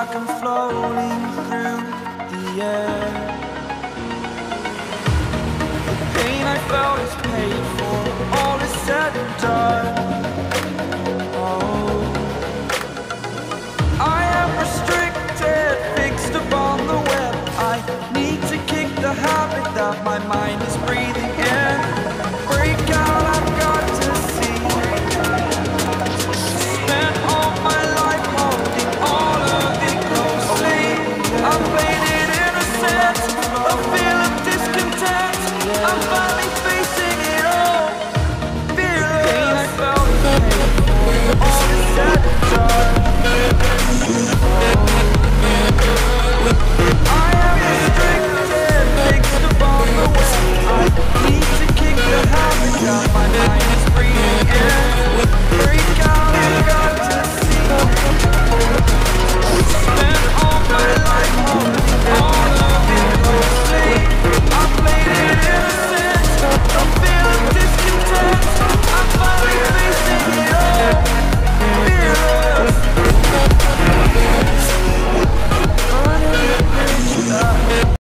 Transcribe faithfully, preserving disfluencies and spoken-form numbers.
like I'm floating through the air. The pain I felt is paid for, all is said and done. Oh, I am restricted, fixed upon the web. I need to kick the habit that my mind is